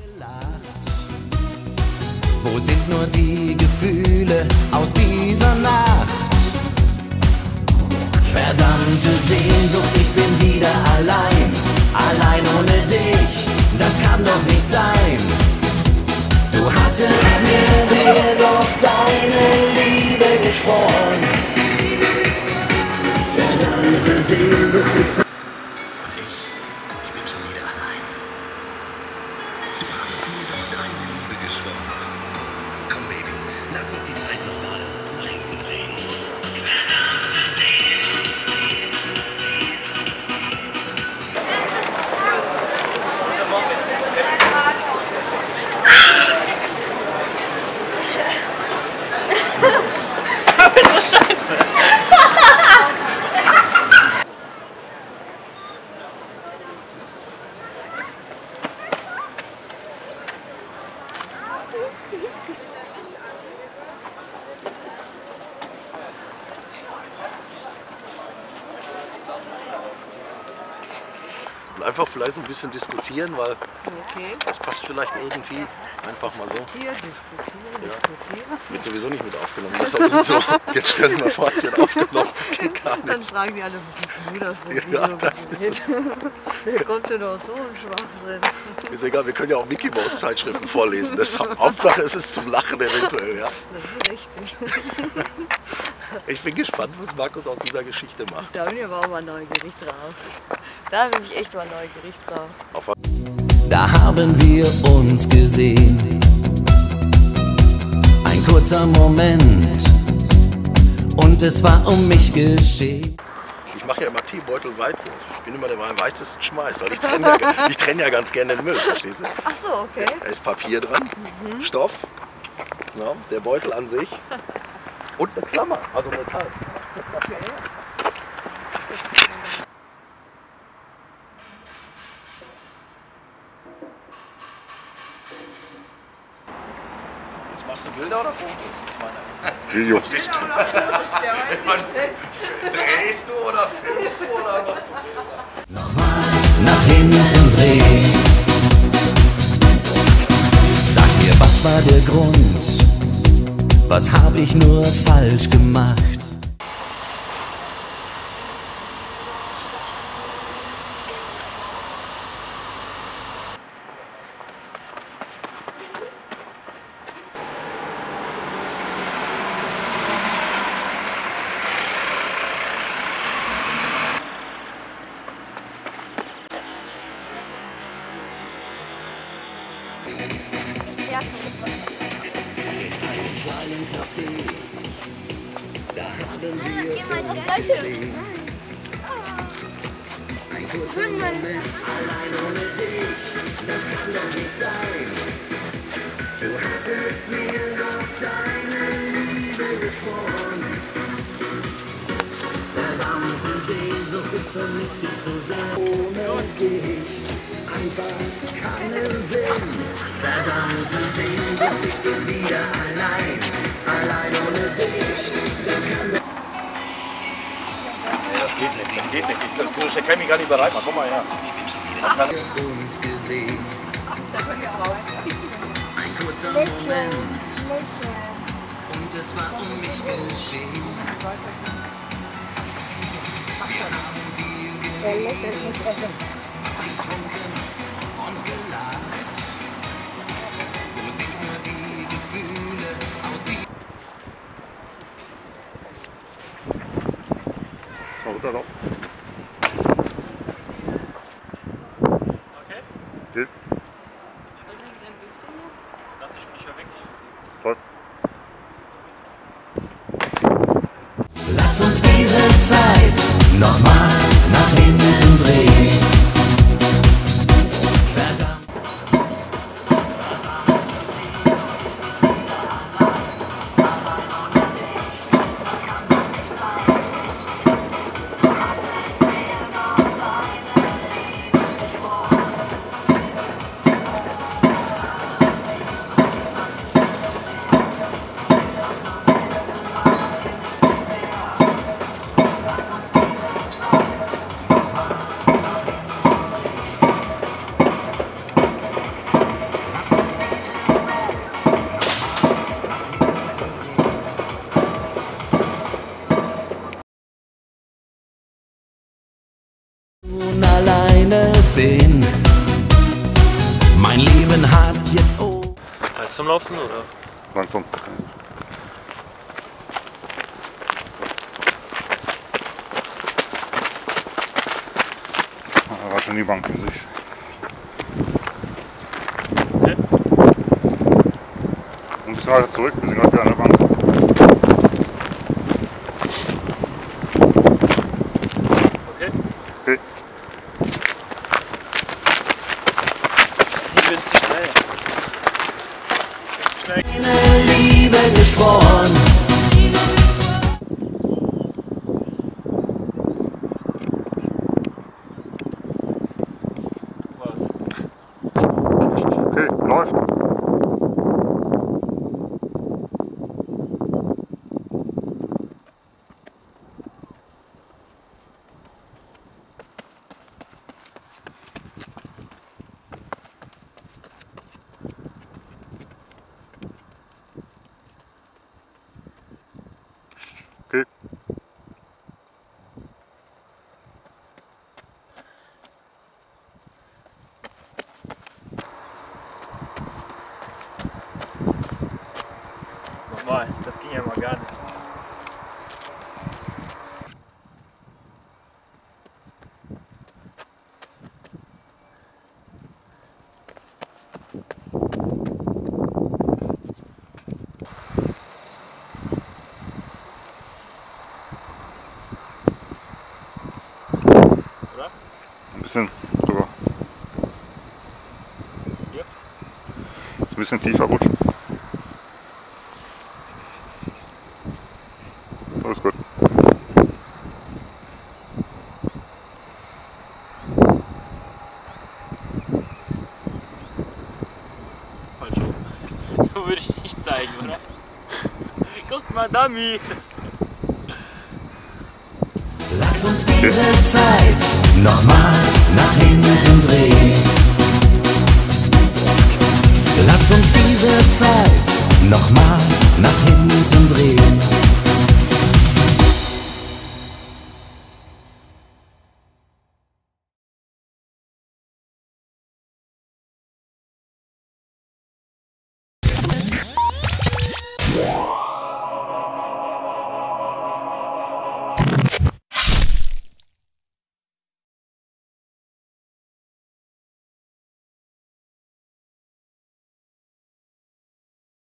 Wo sind nur die Gefühle aus dieser Nacht? Verdammte Sehnsucht, ich bin wieder allein. Allein ohne dich, das kann doch nicht sein. Du hattest mir doch deine Liebe geschworen. Verdammte Sehnsucht. Ich bin schon wieder allein. Du hattest mir doch deine Liebe geschworen. Komm, Baby, lass uns die Zeit nochmal nach hinten drehen. Scheiße. Und einfach vielleicht ein bisschen diskutieren, weil das passt vielleicht irgendwie einfach mal so. Diskutieren. Wird sowieso nicht mit aufgenommen. Das ist auch gut so. Jetzt stell dir mal vor, es wird aufgenommen. Geht gar Dann nicht. fragen die alle, was ist denn das? Ja, das ist es. Wer kommt denn auch so ein Schwachsinn? Ist egal, wir können ja auch Mickey Mouse Zeitschriften vorlesen. Das Hauptsache es ist zum Lachen eventuell. Ja. Das ist richtig. Ich bin gespannt, was Markus aus dieser Geschichte macht. Da bin ich aber auch mal neugierig drauf. Da bin ich echt mal neugierig drauf. Da haben wir uns gesehen. Ein kurzer Moment. Und es war um mich geschehen. Ich mache ja immer Teebeutel Weitwurf. Ich bin immer der, der am weitesten schmeißt. Ich trenn ja ganz gerne den Müll, verstehst du? Ach so, okay. Da ist Papier dran, Stoff, ja, der Beutel an sich und eine Klammer, also Metall. Okay. Jetzt machst du Bilder oder Fotos? Ich meine, Video. Bilder oder Fotos, der weiß nicht. drehst du oder filmst du oder was? Nochmal nach hinten drehen. Sag mir, was war der Grund? Was hab ich nur falsch gemacht? Allein ohne dich, das kann doch nicht sein. Du hattest mir doch deine Liebe geschworen. Verdammte Sehnsucht ist für mich viel zu sehr. Ohne dich einfach keinen Sinn. Verdammte Sehnsucht, ich bin wieder allein. Allein ohne dich, das kann doch. Das geht nicht, das geht nicht. Das kann mich gar nicht bereit machen. Komm mal her. Ich bin schon wieder uns gesehen. Ein kurzer Moment. Und es war um mich geschehen. Wir haben viel geredet, was getrunken und gelacht. Wo sind nur die Gefühle aus die... So, runter noch. Okay. Geht. Sagte schon, ich höre weg. Toll. Lass uns diese Zeit nochmal nach hinten drehen. Verdammt. Langsam laufen oder? Langsam. Da war schon die Bank in sich. Okay. Ein bisschen weiter zurück, wir sind gerade wieder an der Bank. Okay. Okay. Ich bin zu schnell. Zu schnell. Meine Liebe geschworen. Was? Okay, läuft. Okay. Nochmal, das ging ja mal gar nicht. Oder? Ein bisschen drüber. Hier? Ist ein bisschen tiefer rutschen. Alles gut. Falsch rum. So würde ich nicht zeigen, oder? Guck mal, Dummy! Lass uns diese Zeit nochmal nach hinten